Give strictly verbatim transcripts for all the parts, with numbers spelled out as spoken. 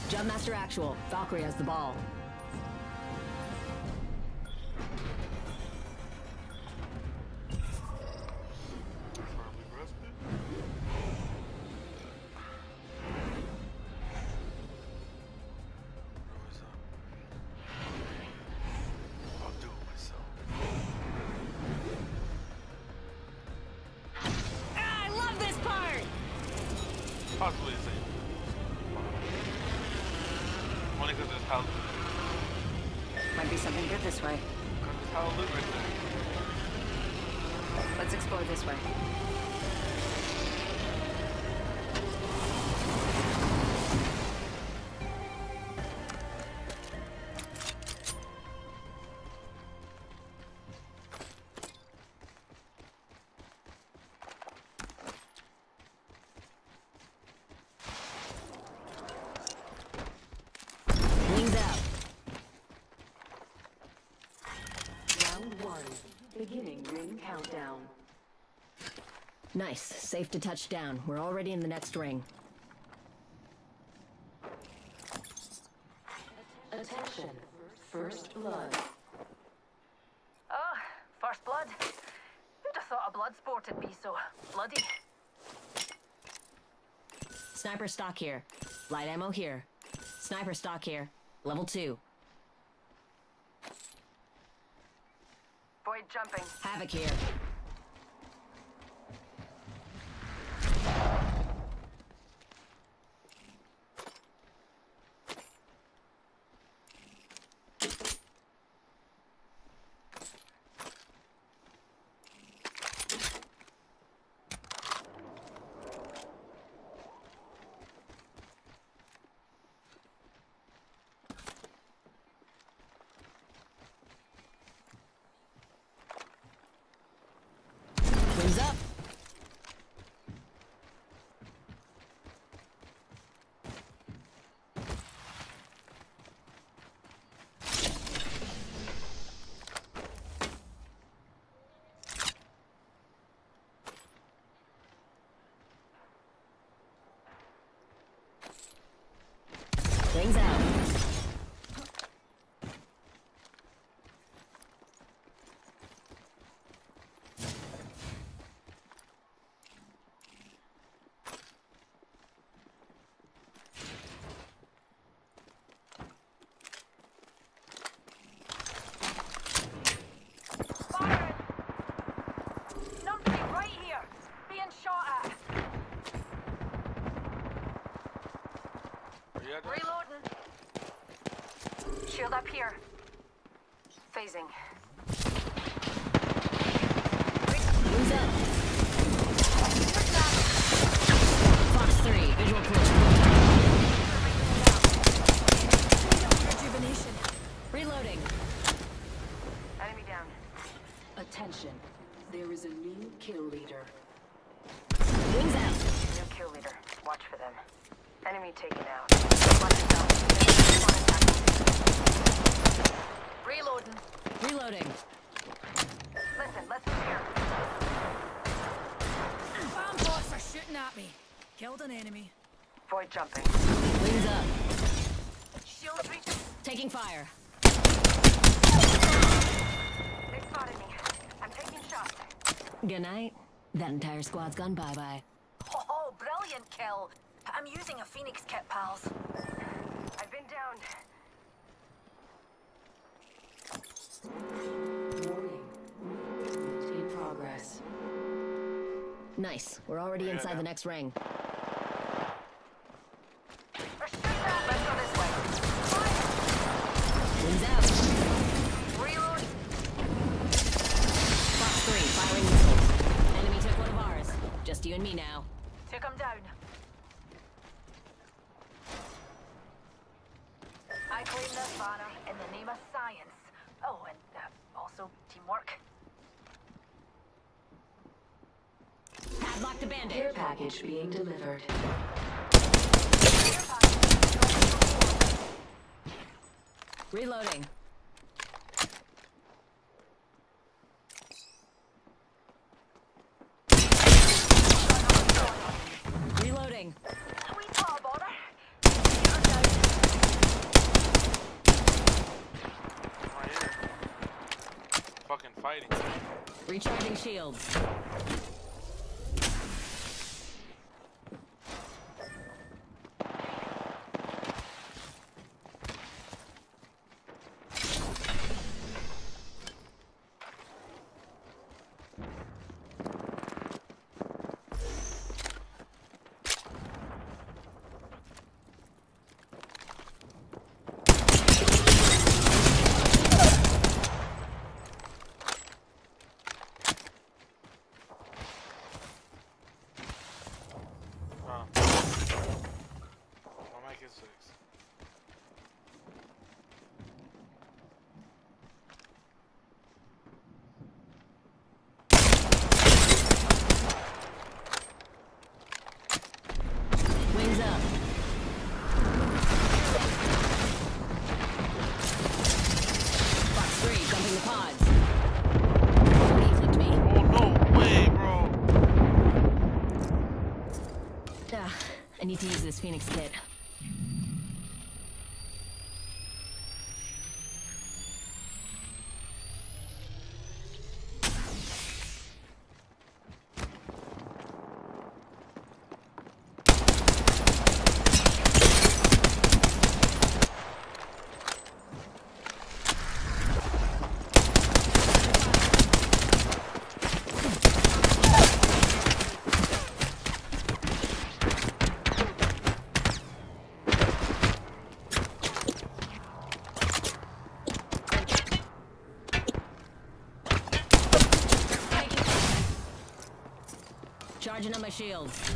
Jumpmaster Actual. Valkyrie has the ball. Possibly the same. Only because there's houses. Might be something good this way. Because there's houses right there. Let's explore this way. Beginning ring countdown. Nice. Safe to touch down. We're already in the next ring. Attention. First blood. Oh, first blood. Who'd have thought a blood sport would be so bloody? Sniper stock here. Light ammo here. Sniper stock here. Level two. Void jumping. Havoc here. Wings up. Wings out. Reloading. Shield up here. Phasing. Wings up. Fox three, visual clear. Rejuvenation. Reloading. Enemy down. Attention. There is a new kill leader. Wings out. New kill leader. Watch for them. Enemy taken out. Reloading. Reloading. Listen, let's move here. Bomb bots are shooting at me. Killed an enemy. Void jumping. Wings up. Shield breach. Taking fire. They spotted me. I'm taking shots. Good night. That entire squad's gone bye-bye. Oh, brilliant kill. I'm using a Phoenix kit, pals. I've been down. Warning. Movement in progress. Nice. We're already inside the next ring. Or shoot that. Let's go this way. Wings out. Reload. Fox three, firing missiles. Enemy took one of ours. Just you and me now. Took him down. I claim this banner in the name of science. Oh, and uh, also teamwork. Padlock the bandit. Care package being delivered. Reloading. Reloading. We saw a border. You're down. fighting. Recharging shields. Wings up. Fox three, dumping the pods. He flipped me. Oh no way, bro. Ah, I need to use this Phoenix kit. Charging on my shields.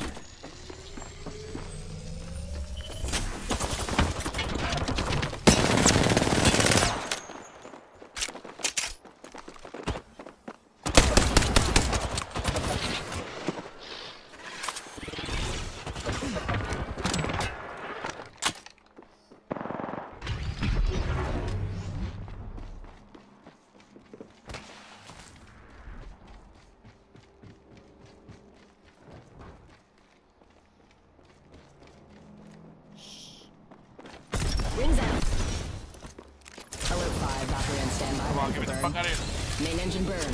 Rings out. Alert five, Valkyrie on standby. Come on, get me the fuck out of here. Main engine burn.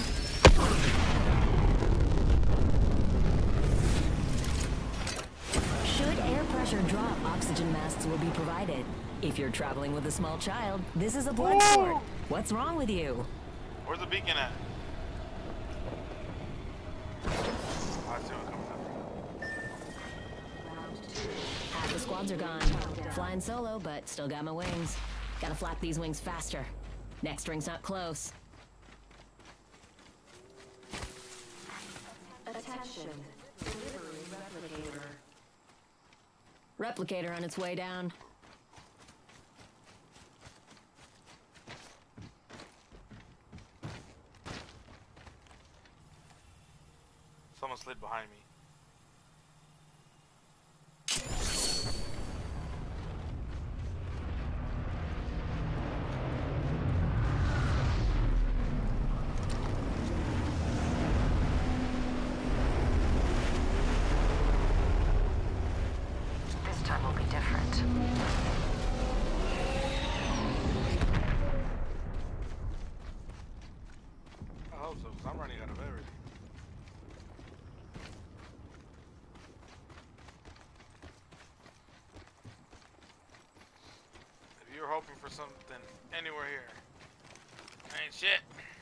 Should air pressure drop, oxygen masks will be provided. If you're traveling with a small child, this is a blood sport. What's wrong with you? Where's the beacon at? Oh, I see what comes up. Half the squads are gone. Flying solo, but still got my wings. Gotta flap these wings faster. Next ring's not close. Attention. Delivery replicator. Replicator on its way down. Someone slid behind me. This time will be different. I hope so, because I'm running out of everything. If you're hoping for something anywhere here, ain't shit.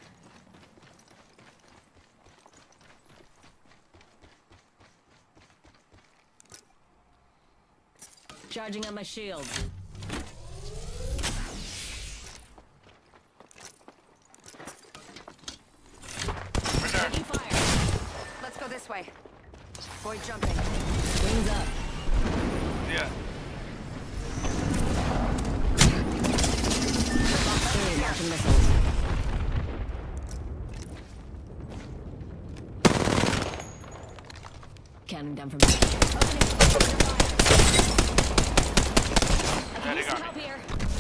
Charging on my shield. Right there. Taking fire. Let's go this way. Boy jumping. Wings up. Yeah. Three, launching missiles. Counting down from here. Yeah, they Need some got help me. here.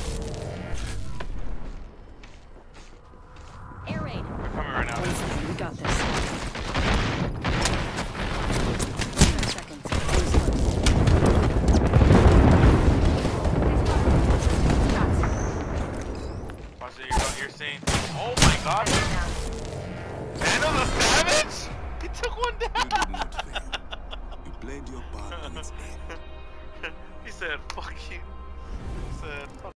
Air raid. They're coming right now. We got this. Seconds. Watch it, you're, you're seeing. Oh my god! another savage? He took one down. You did not fail. You played your part to its end. He said, fuck you. He said, fuck